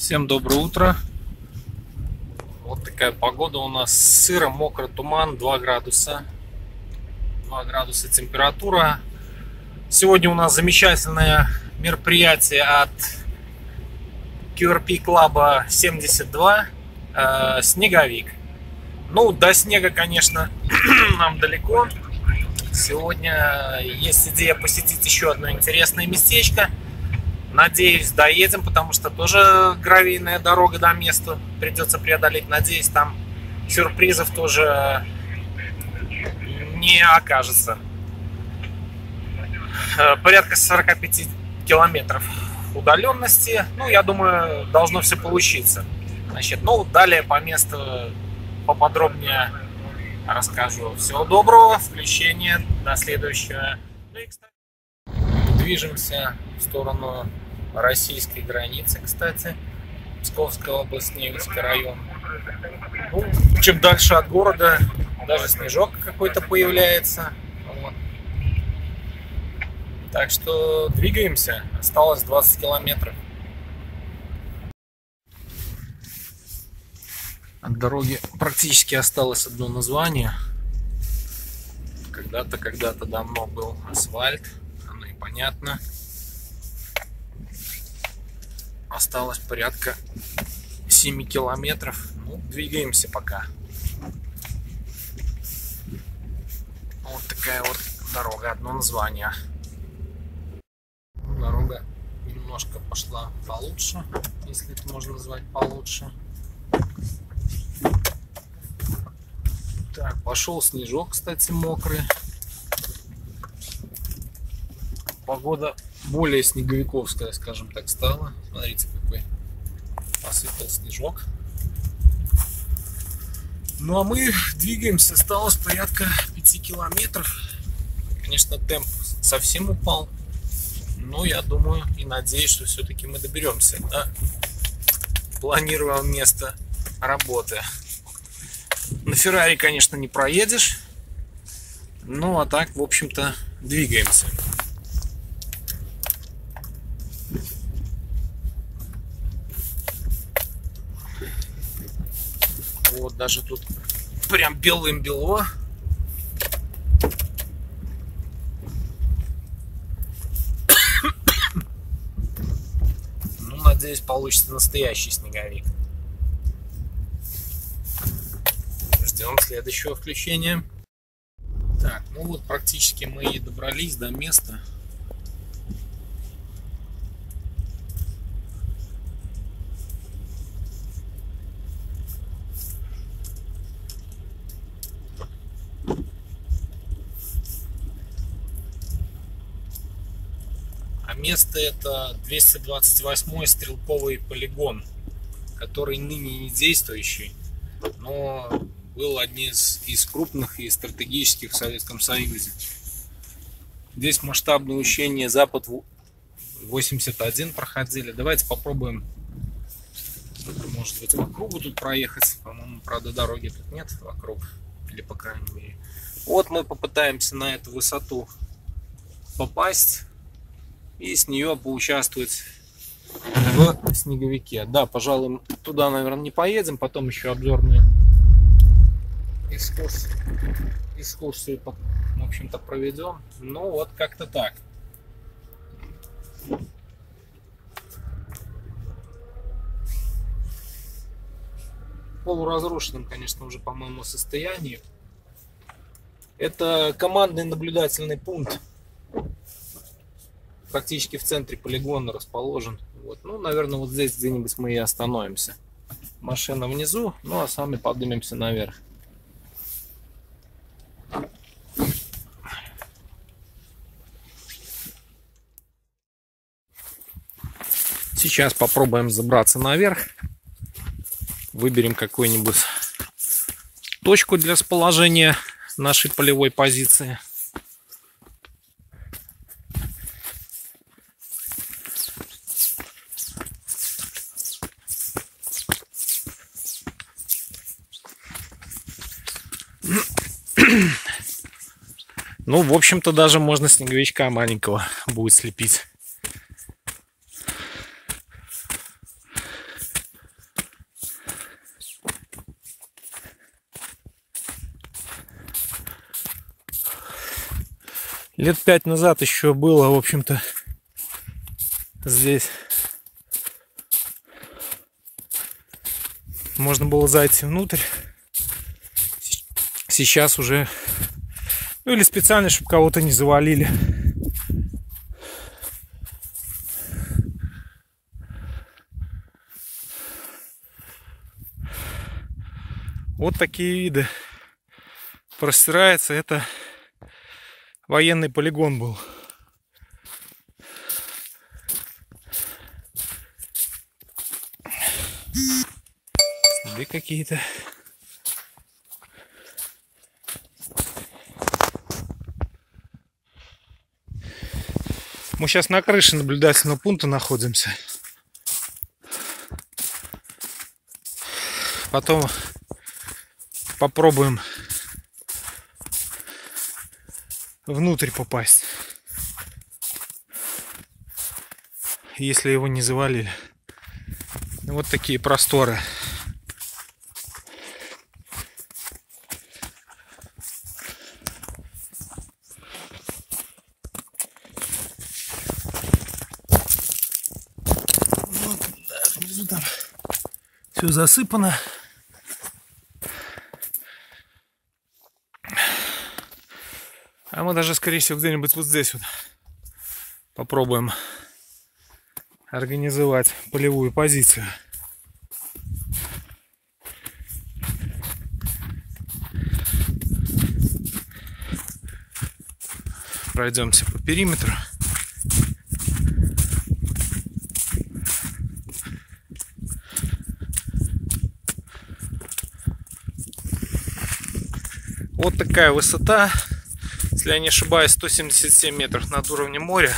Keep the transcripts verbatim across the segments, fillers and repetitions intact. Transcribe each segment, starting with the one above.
Всем доброе утро. Вот такая погода у нас. Сыро, мокро, туман, два градуса. два градуса температура. Сегодня у нас замечательное мероприятие от кью ар пи клаба семьдесят два. Э, снеговик. Ну, до снега, конечно, нам далеко. Сегодня есть идея посетить еще одно интересное местечко. Надеюсь, доедем, потому что тоже гравийная дорога до места придется преодолеть. Надеюсь, там сюрпризов тоже не окажется. Порядка сорока пяти километров удаленности. Ну, я думаю, должно все получиться. Значит, ну, далее по месту поподробнее расскажу. Всего доброго, включения, до следующего. Ну и, кстати, движемся в сторону российской границы, кстати. Псковская область, Невельский район. Ну, чем дальше от города, даже снежок какой-то появляется. Вот. Так что двигаемся. Осталось двадцать километров. От дороги практически осталось одно название. Когда-то, когда-то давно был асфальт. Оно и понятно. Осталось порядка семи километров. Ну, двигаемся пока. Вот такая вот дорога, одно название. Дорога немножко пошла получше, если это можно назвать получше. Так, пошел снежок, кстати, мокрый. Погода более снеговиковская, скажем так, стала. Смотрите, какой посыпал снежок. Ну а мы двигаемся. Осталось порядка пяти километров. Конечно, темп совсем упал. Но я думаю и надеюсь, что все-таки мы доберемся до планируемого места работы. На Феррари, конечно, не проедешь. Ну а так, в общем-то, двигаемся. Вот даже тут прям белым-бело. Ну, надеюсь, получится настоящий снеговик. Ждем следующего включения. Так, ну вот практически мы и добрались до места. А место это двести двадцать восьмой стрелковый полигон, который ныне не действующий, но был одним из, из крупных и стратегических в Советском Союзе. Здесь масштабные учения Запад восемьдесят один проходили. Давайте попробуем, может быть, по кругу тут проехать. По-моему, правда, дороги тут нет вокруг, или по крайней мере. Вот мы попытаемся на эту высоту попасть и с нее поучаствовать в снеговике. Да, пожалуй, туда, наверное, не поедем. Потом еще обзорную экскурсию, экскурсию в общем-то, проведем. Ну, вот как-то так. В полуразрушенном, конечно, уже, по-моему, состоянии. Это командный наблюдательный пункт. Практически в центре полигона расположен. Вот. Ну, наверное, вот здесь где-нибудь мы и остановимся. Машина внизу, ну а сами поднимемся наверх. Сейчас попробуем забраться наверх. Выберем какую-нибудь точку для расположения нашей полевой позиции. Ну, в общем-то, даже можно снеговичка маленького будет слепить. Лет пять назад еще было, в общем-то, здесь можно было зайти внутрь. Сейчас уже, ну или специально, чтобы кого-то не завалили. Вот такие виды. Простирается, это военный полигон был. Следы какие-то. Мы сейчас на крыше наблюдательного пункта находимся. Потом попробуем внутрь попасть, если его не завалили. Вот такие просторы. Вот, так, внизу там все засыпано. А мы даже, скорее всего, где-нибудь вот здесь вот попробуем организовать полевую позицию. Пройдемся по периметру. Вот такая высота. Если я не ошибаюсь, сто семьдесят семь метров над уровнем моря.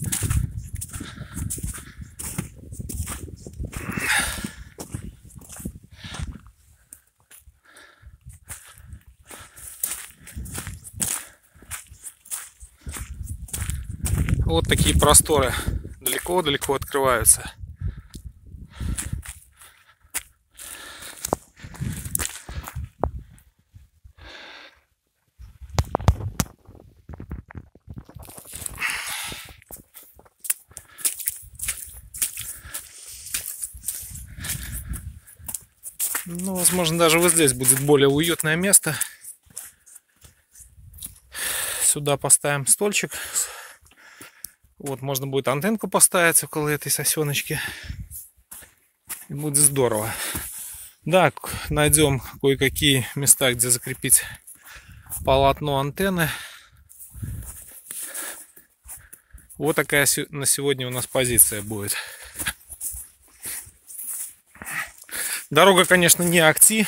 Вот такие просторы далеко-далеко открываются. Ну, возможно, даже вот здесь будет более уютное место. Сюда поставим стольчик. Вот, можно будет антенку поставить около этой сосеночки. И будет здорово. Да, найдем кое-какие места, где закрепить полотно антенны. Вот такая на сегодня у нас позиция будет. Дорога, конечно, не ахти.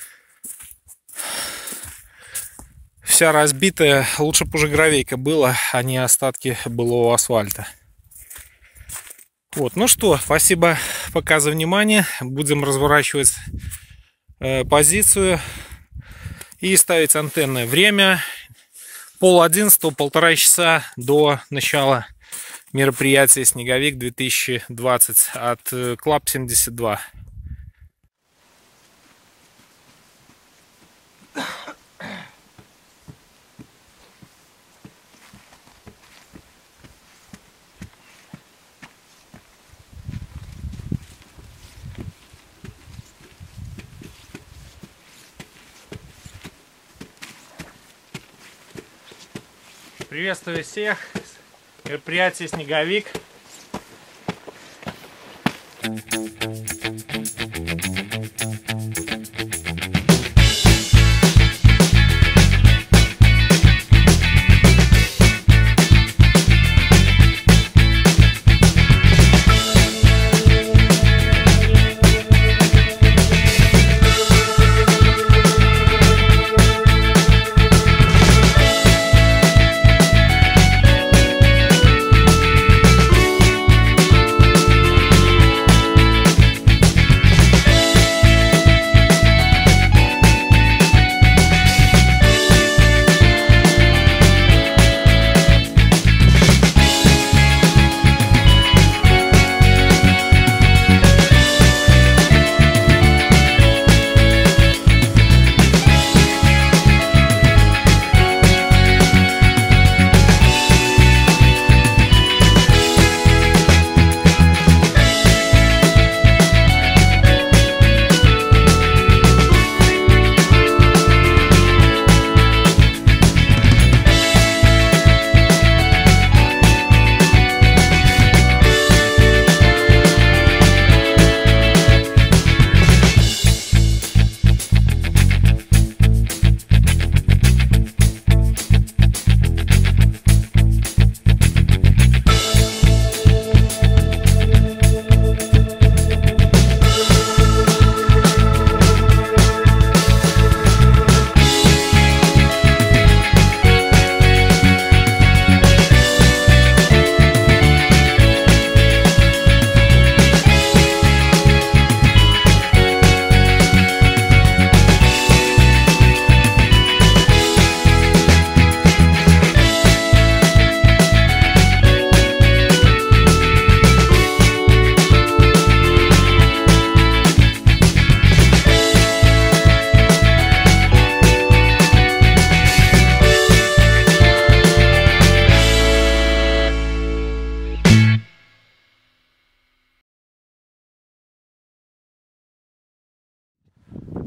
Вся разбитая. Лучше бы уже гравейка была, а не остатки былого асфальта. Вот, ну что, спасибо пока за внимание. Будем разворачивать э, позицию и ставить антенны. Время пол одиннадцатого, полтора часа до начала мероприятия «Снеговик две тысячи двадцать» от Клаб семьдесят два. Приветствую всех! Мероприятие «Снеговик».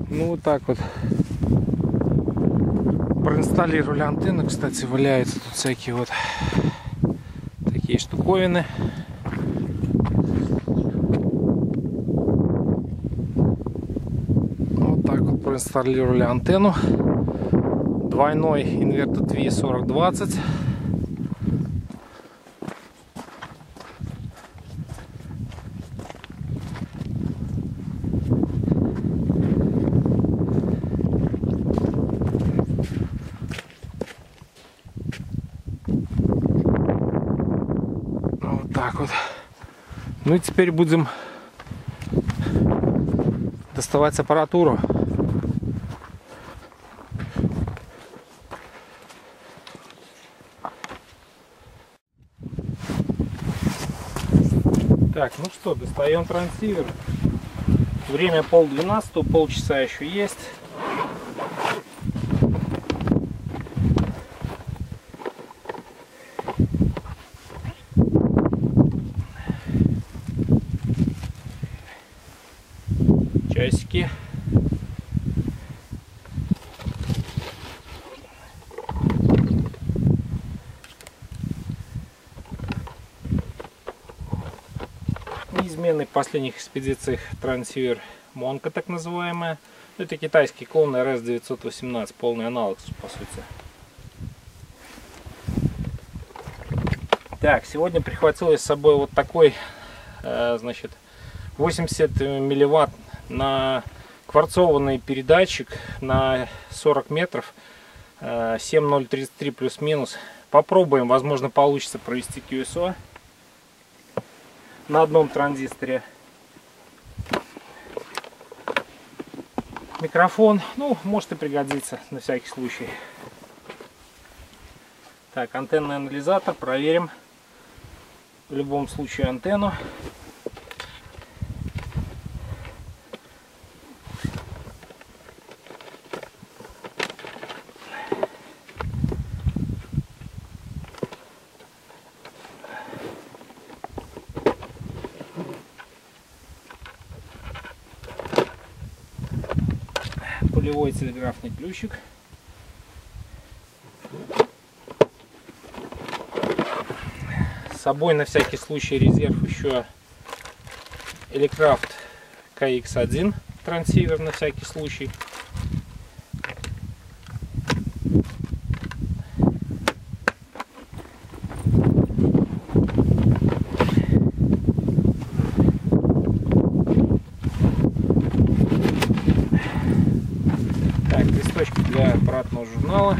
Ну вот так вот проинсталлировали антенну. Кстати, валяются тут всякие вот такие штуковины. Вот так вот проинсталлировали антенну. Двойной инвертор ти ви сорок двадцать. Вот так вот. Ну и теперь будем доставать аппаратуру. Так, ну что, достаем трансивер. Время пол двенадцатого, полчаса еще есть. Часики. Неизменный в последних экспедициях трансивер Монка, так называемая. Это китайский клон эр эс девятьсот восемнадцать, полный аналог, по сути. Так, сегодня прихватил я с собой вот такой, э, значит, восемьдесят милливатт на кварцованный передатчик на сорок метров, э, семь ноль тридцать три плюс-минус. Попробуем, возможно, получится провести кью эс о на одном транзисторе. Микрофон, ну, может и пригодится на всякий случай. Так, антенный анализатор, проверим в любом случае антенну. Полевой телеграфный ключик. С собой на всякий случай резерв еще Elecraft кей икс один трансивер на всякий случай. Так, листочки для аппаратного журнала.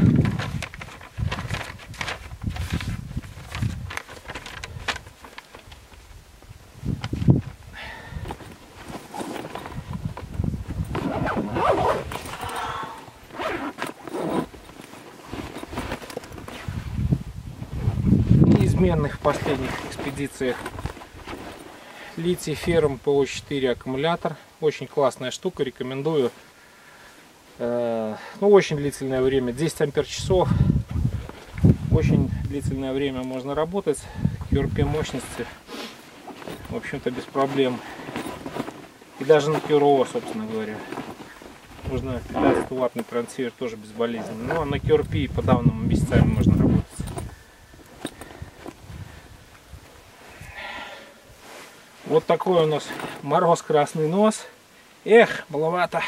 Неизменных в последних экспедициях литий феррум пэ о четыре аккумулятор. Очень классная штука, рекомендую. Ну, очень длительное время, десять ампер часов. Очень длительное время можно работать. кью эр пи мощности, в общем-то, без проблем. И даже на кью эр о, собственно говоря. Можно пятнадцативаттный трансивер тоже безболезненно. Ну, а на кью эр пи по данным месяцами можно работать. Вот такой у нас мороз красный нос. Эх, маловато.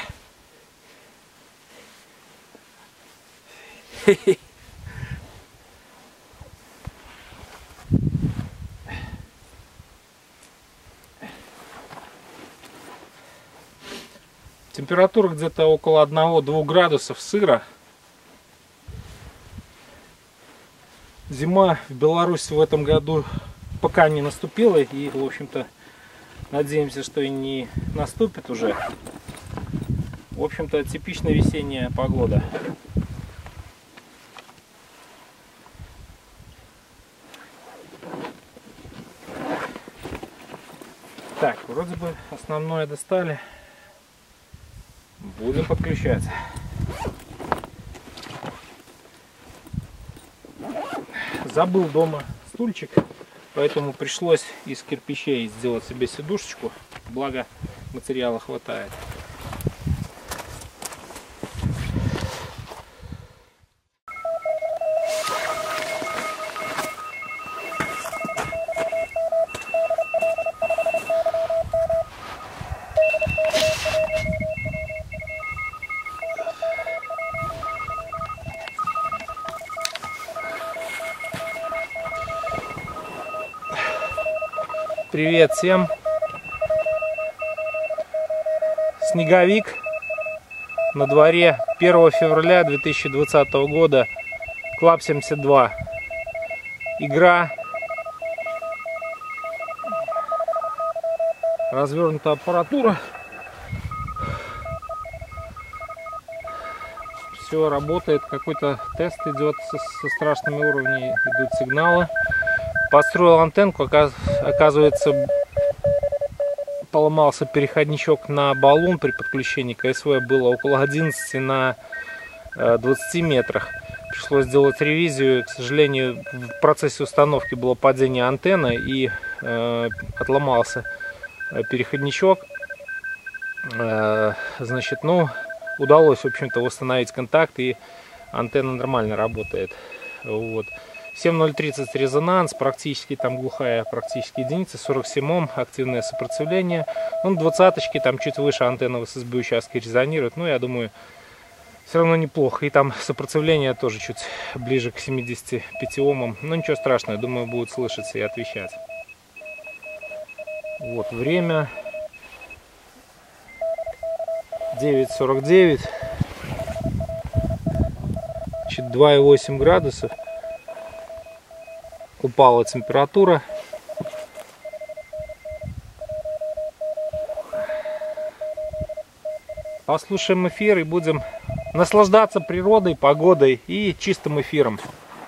Температура где-то около одного-двух градусов, сыро. Зима в Беларуси в этом году пока не наступила, и, в общем-то, надеемся, что и не наступит уже. В общем-то, типичная весенняя погода. Так, вроде бы основное достали. Будем подключаться. Забыл дома стульчик, поэтому пришлось из кирпичей сделать себе сидушечку. Благо материала хватает. Привет всем! Снеговик. На дворе первого февраля две тысячи двадцатого года. Клаб семьдесят два. Игра. Развернута аппаратура. Все работает. Какой-то тест идет со, со страшными уровнями. Идут сигналы. Построил антенку. Оказывается, поломался переходничок на баллон при подключении к КСВ. Было около одиннадцати на двадцати метрах. Пришлось сделать ревизию. К сожалению, в процессе установки было падение антенны и э, отломался переходничок. Э, значит, ну, удалось, в общем-то, восстановить контакт, и антенна нормально работает. Вот. семь ноль тридцать резонанс, практически там глухая, практически единица, сорок семь ом, активное сопротивление. Ну, двадцаточки, там чуть выше антенна в эс эс бэ участке резонирует, но я думаю, все равно неплохо. И там сопротивление тоже чуть ближе к семидесяти пяти омам. Но ничего страшного, я думаю, будет слышаться и отвечать. Вот время девять сорок девять, два и восемь градусов. Упала температура. Послушаем эфир и будем наслаждаться природой, погодой и чистым эфиром.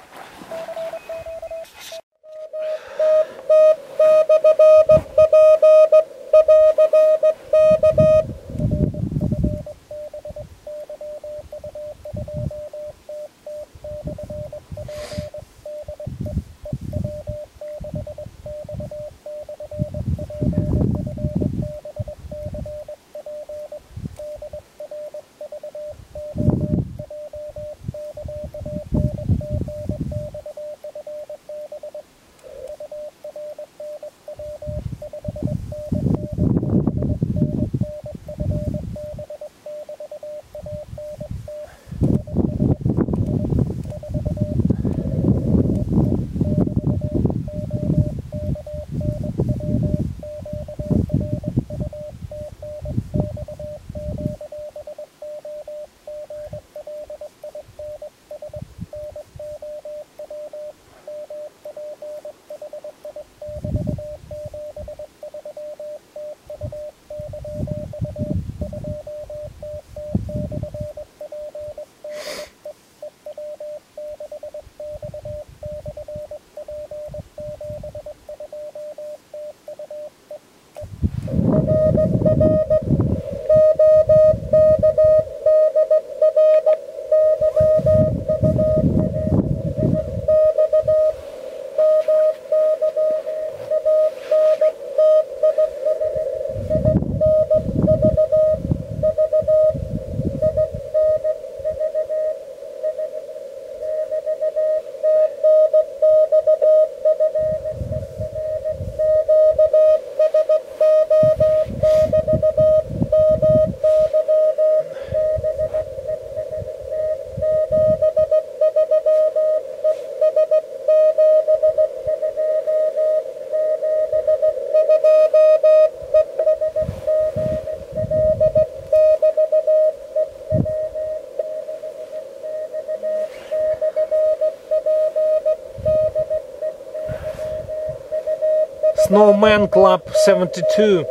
Snowman Club seventy-two.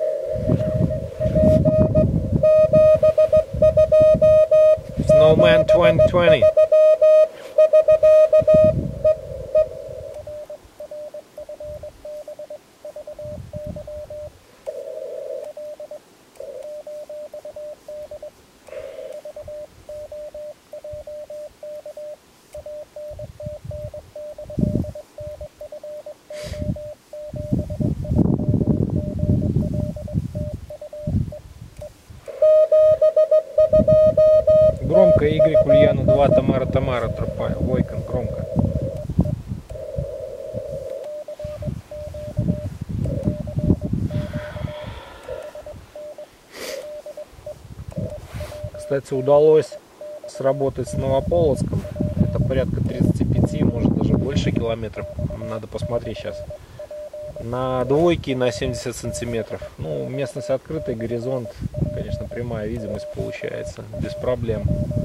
Snowman twenty twenty. Громко, Y Ульяна два, Тамара Тамара, Тропа, Войкон, громко. Кстати, удалось сработать с Новополоцком. Это порядка тридцати пяти, может даже больше километров. Надо посмотреть сейчас. На двойке на семьдесят сантиметров. Ну, местность открытая, горизонт, конечно, прямая видимость получается, без проблем.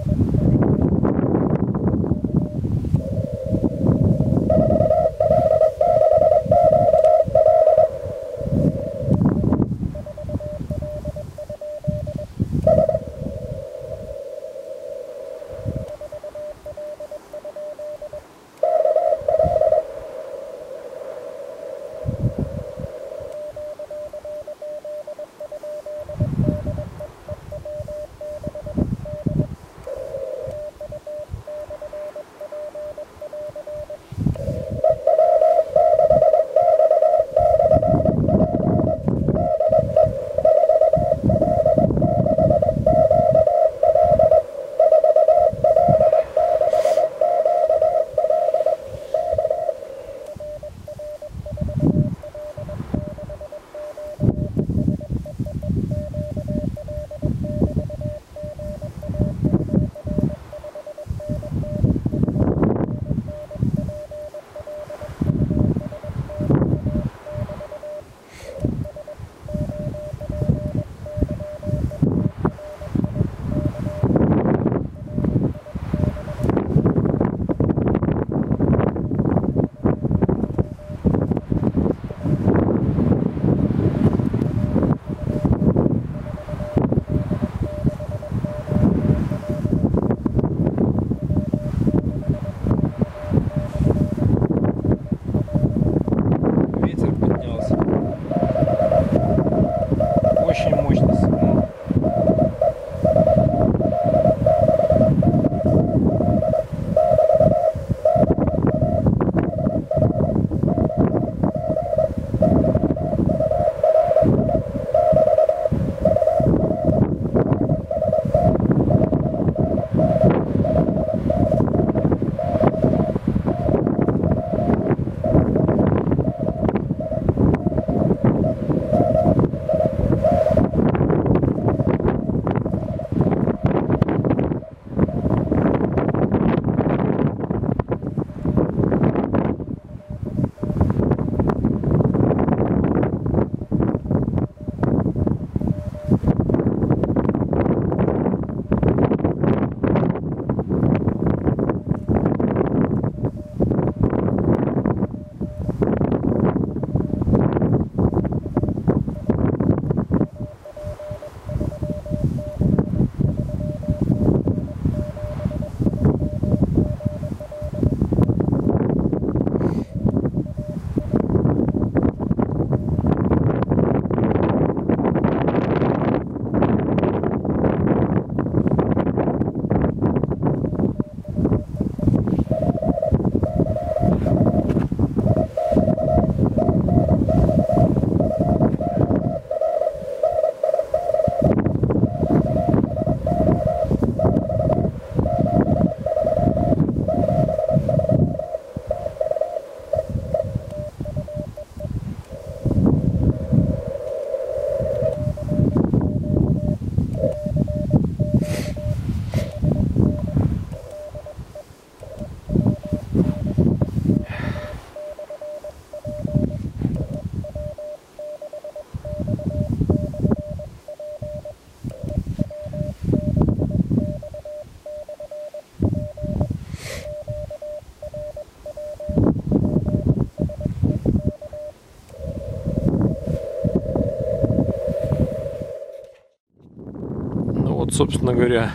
Вот, собственно говоря,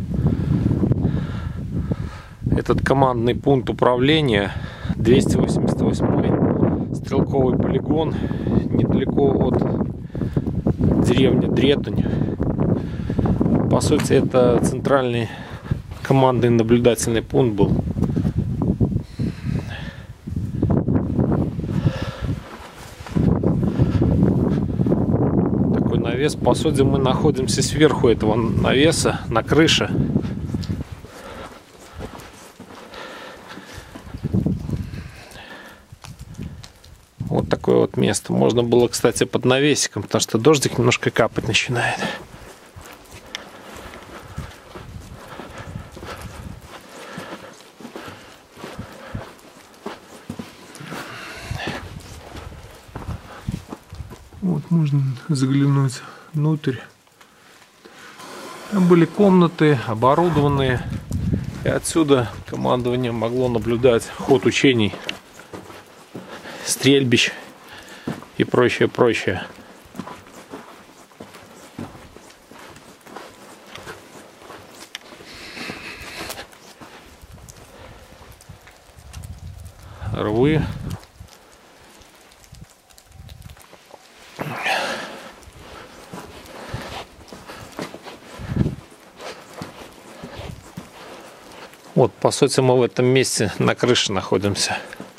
этот командный пункт управления, двести восемьдесят восьмой стрелковый полигон, недалеко от деревни Дретунь. По сути, это центральный командный наблюдательный пункт был. Такой навес. По сути, мы находимся сверху этого навеса, на крыше. Вот такое вот место. Можно было, кстати, под навесиком, потому что дождик немножко капать начинает. Можно заглянуть внутрь. Там были комнаты, оборудованные. И отсюда командование могло наблюдать ход учений, стрельбищ и прочее, прочее. Рвы. Вот, по сути, мы в этом месте на крыше находимся.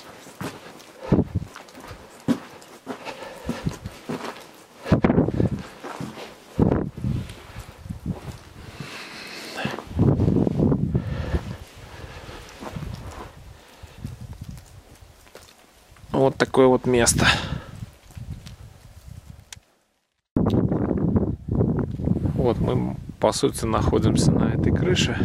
Вот такое вот место. Вот мы, по сути, находимся на этой крыше.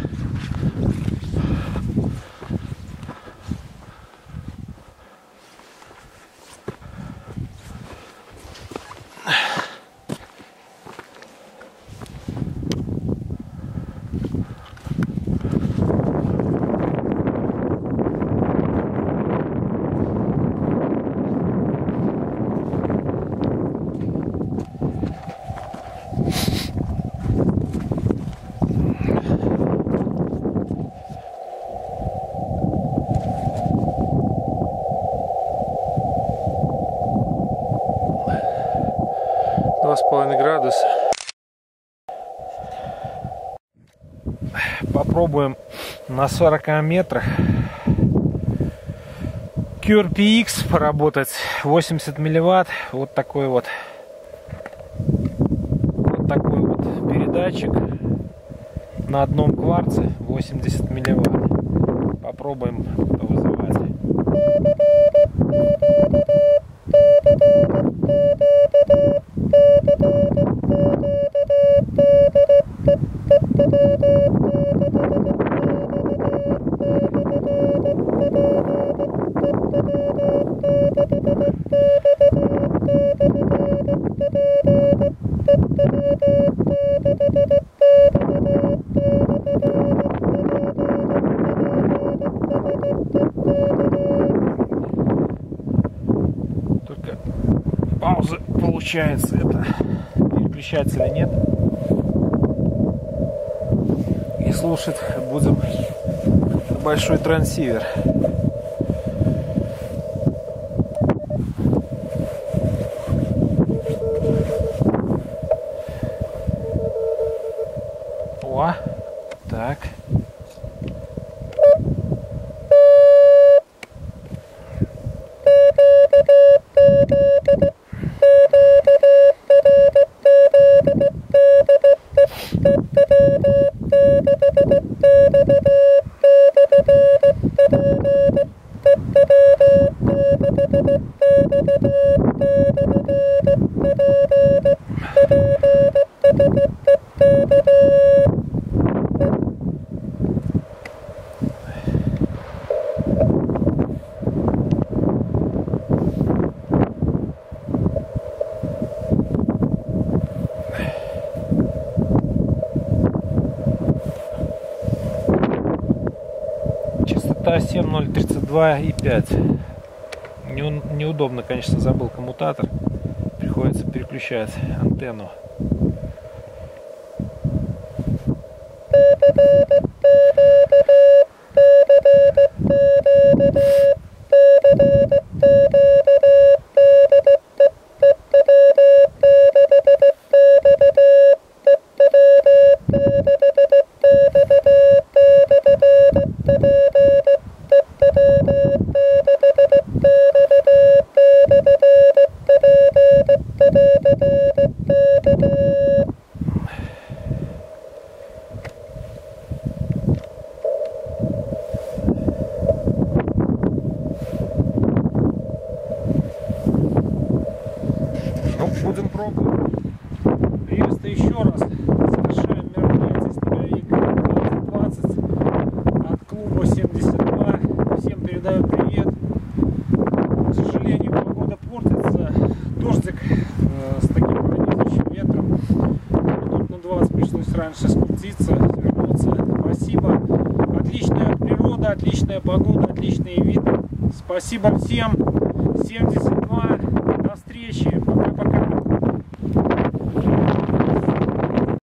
два с половиной градуса. Попробуем на сорока метрах кью эр пи икс поработать. восемьдесят милливатт. Вот такой вот. Вот такой вот передатчик на одном кварце. восемьдесят милливатт. Попробуем повызывать. Только паузы получается, это переключателя нет. И слушать будем большой трансивер. О, так. семь ноль тридцать два и пять. Не, неудобно, конечно, забыл коммутатор. Приходится переключать антенну. Будем пробовать. Приветствую еще раз. Совершаем мероприятие «Снеговик двадцать» от клуба семьдесят два. Всем передаю привет. К сожалению, погода портится. Дождик э, с таким пришлось раньше спуститься, вернуться. Спасибо. Отличная природа, отличная погода, отличные виды. Спасибо всем. семьдесят два.